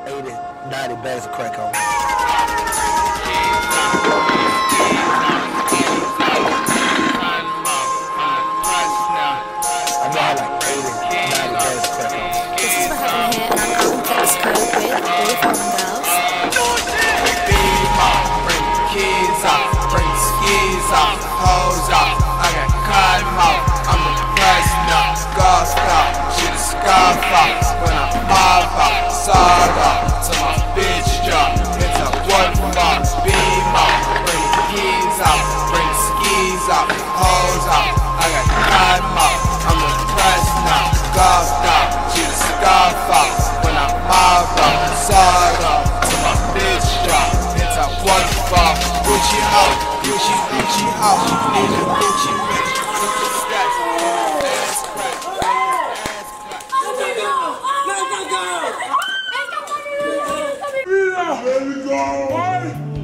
80, 90 bags of crack on me. I know I like 80, 90 bags of crack on me. This is what happened here, and I'm out in Texaco with all the foreign girls. Bring the keys off, bring the skis off, hoes off. I got cotton mouth, I'm the president, golf out, shit a scarf off. When I pop out, sawed off, to my bitch drop. It's a one bar, beam off, bring the keys off, bring the skis off, hoes off. I got cotton mouth, I'm the president, golf out, shit a scarf off. When I pop out, sawed off, to my bitch drop. It's a one bar, Gucci house, Gucci house, need a Gucci bitch, Gucci stacks, ass crack, ass crack. Let me go!